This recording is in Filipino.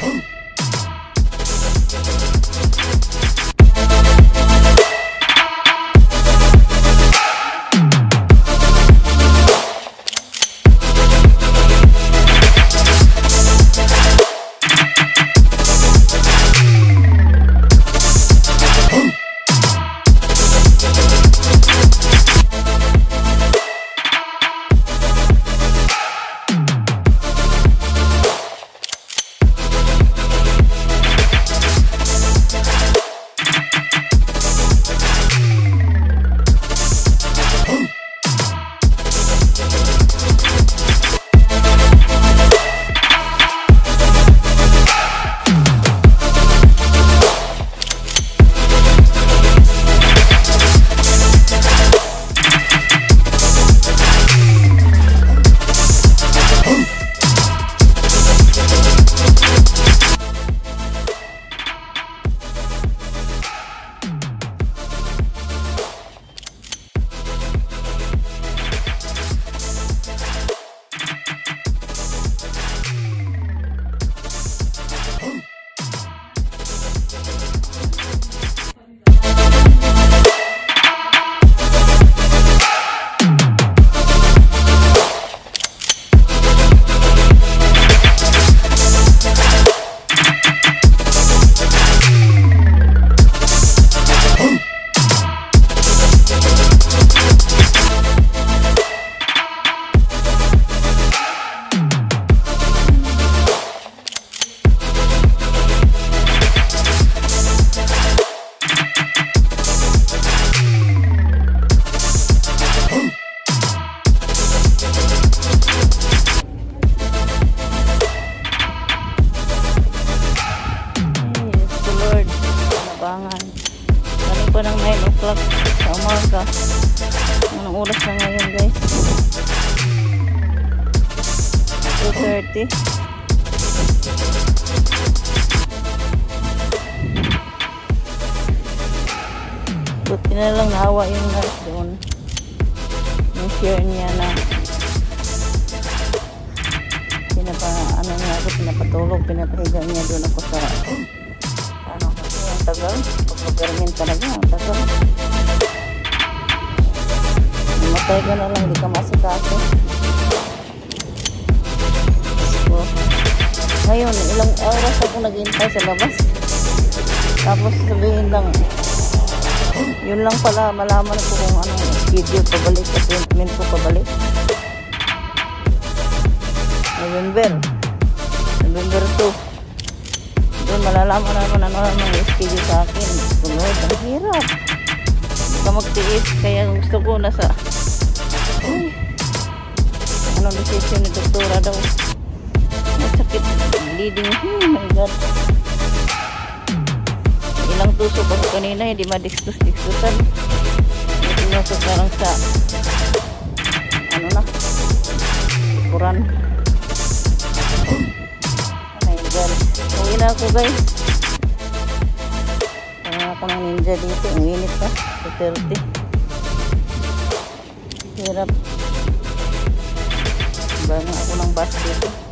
Pa ng 9 o'clock sa umaga. Anong oras na ngayon, guys? 2:30. Buti na lang naawa yung nurse doon. Yung share niya na pinapatulog, pinapahiga niya doon ako sa kasi ang tagal. Pag mag-garmin talaga, ang tagal. Namatay ka na lang, hindi ka masikaso. So, ngayon, ilang oras ako naghihintay sa labas. Tapos sabihin lang, yun lang pala, malaman ko kung anong schedule pabalik, appointment ko pabalik. November 2. Doon malalaman naman ano ang schedule sa akin. Sunod, ang hirap. Hindi ka magtiis. Kaya gusto ko nasa anong decision ni doktora daw. Masakit. Bleeding. Oh my God. Ilang tusok ako kanina. Hindi madiksus-diksusan. Ito nga sa parang sa ano na kuran. Uwi na ako, guys. Kaya ako ng ninja dito. Ang init pa. 2:30. Hirap. Banga ako ng bus dito.